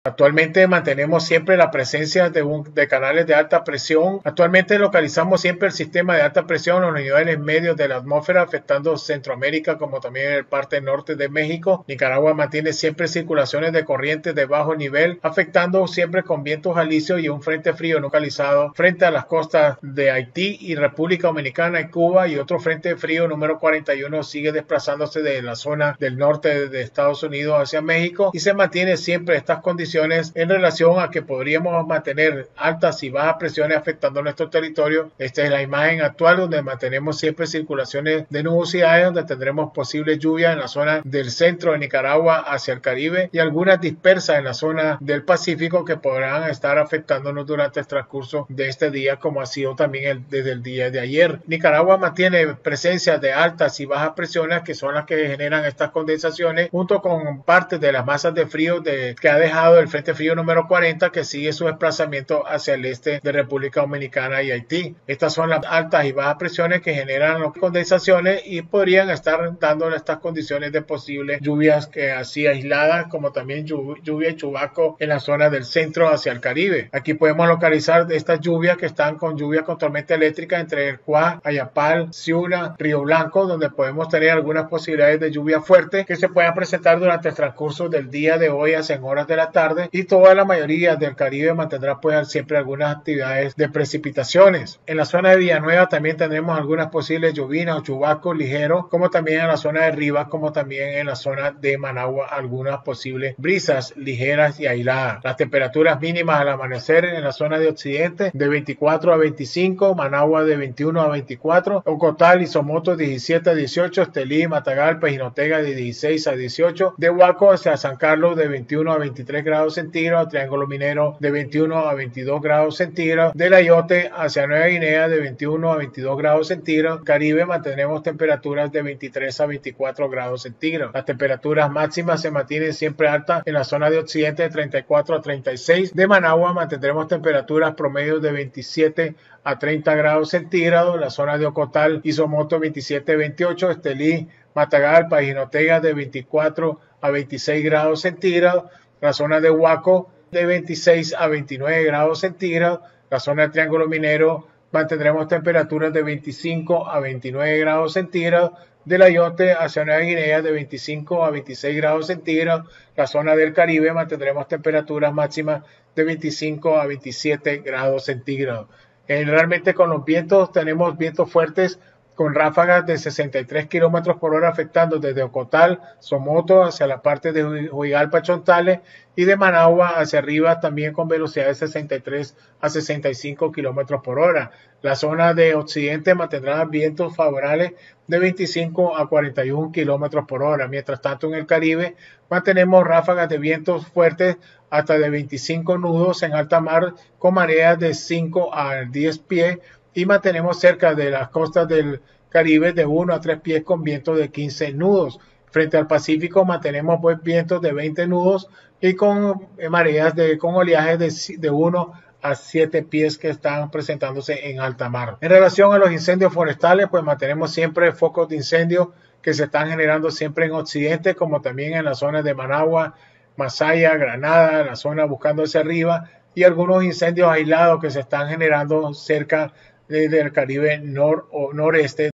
Actualmente mantenemos siempre la presencia de canales de alta presión. Actualmente localizamos siempre el sistema de alta presión en los niveles medios de la atmósfera, afectando Centroamérica como también el parte norte de México. Nicaragua mantiene siempre circulaciones de corrientes de bajo nivel, afectando siempre con vientos alisios y un frente frío localizado frente a las costas de Haití y República Dominicana y Cuba, y otro frente frío número 41 sigue desplazándose de la zona del norte de Estados Unidos hacia México, y se mantiene siempre estas condiciones en relación a que podríamos mantener altas y bajas presiones afectando nuestro territorio. Esta es la imagen actual donde mantenemos siempre circulaciones de nubosidades, donde tendremos posibles lluvias en la zona del centro de Nicaragua hacia el Caribe y algunas dispersas en la zona del Pacífico que podrán estar afectándonos durante el transcurso de este día, como ha sido también desde el día de ayer. Nicaragua mantiene presencia de altas y bajas presiones, que son las que generan estas condensaciones, junto con parte de las masas de frío que ha dejado el frente frío número 40, que sigue su desplazamiento hacia el este de República Dominicana y Haití. Estas son las altas y bajas presiones que generan las condensaciones y podrían estar dando estas condiciones de posibles lluvias así aisladas, como también lluvia y chubasco en la zona del centro hacia el Caribe. Aquí podemos localizar estas lluvias que están con lluvias con tormenta eléctrica entre el Cuá, Ayapal, Ciuna, Río Blanco, donde podemos tener algunas posibilidades de lluvia fuerte que se puedan presentar durante el transcurso del día de hoy hacia horas de la tarde, y toda la mayoría del Caribe mantendrá pues siempre algunas actividades de precipitaciones. En la zona de Villanueva también tendremos algunas posibles lluvias o chubascos ligeros, como también en la zona de Rivas, como también en la zona de Managua, algunas posibles brisas ligeras y aisladas. Las temperaturas mínimas al amanecer en la zona de Occidente de 24 a 25, Managua de 21 a 24, Ocotal y Somoto 17 a 18, Estelí, Matagalpa y Jinotega de 16 a 18, de Huaco hacia San Carlos de 21 a 23 grados centígrados, Triángulo Minero de 21 a 22 grados centígrados, del Ayote hacia Nueva Guinea de 21 a 22 grados centígrados, Caribe mantendremos temperaturas de 23 a 24 grados centígrados. Las temperaturas máximas se mantienen siempre altas en la zona de Occidente de 34 a 36, de Managua mantendremos temperaturas promedios de 27 a 30 grados centígrados, la zona de Ocotal y Somoto 27 a 28, Estelí, Matagalpa y Jinotega de 24 a 26 grados centígrados, la zona de Huaco de 26 a 29 grados centígrados, la zona del Triángulo Minero mantendremos temperaturas de 25 a 29 grados centígrados, del Ayote hacia Nueva Guinea de 25 a 26 grados centígrados, la zona del Caribe mantendremos temperaturas máximas de 25 a 27 grados centígrados. Generalmente con los vientos tenemos vientos fuertes con ráfagas de 63 kilómetros por hora afectando desde Ocotal, Somoto hacia la parte de Huigalpa, Chontales, y de Managua hacia arriba también con velocidades de 63 a 65 kilómetros por hora. La zona de Occidente mantendrá vientos favorables de 25 a 41 kilómetros por hora. Mientras tanto, en el Caribe mantenemos ráfagas de vientos fuertes hasta de 25 nudos en alta mar con mareas de 5 a 10 pies, y mantenemos cerca de las costas del Caribe de 1 a 3 pies con vientos de 15 nudos. Frente al Pacífico mantenemos pues vientos de 20 nudos y con mareas con oleajes de 1 a 7 pies que están presentándose en alta mar. En relación a los incendios forestales, pues mantenemos siempre focos de incendio que se están generando siempre en Occidente, como también en las zonas de Managua, Masaya, Granada, la zona buscando hacia arriba, y algunos incendios aislados que se están generando cerca del Caribe noreste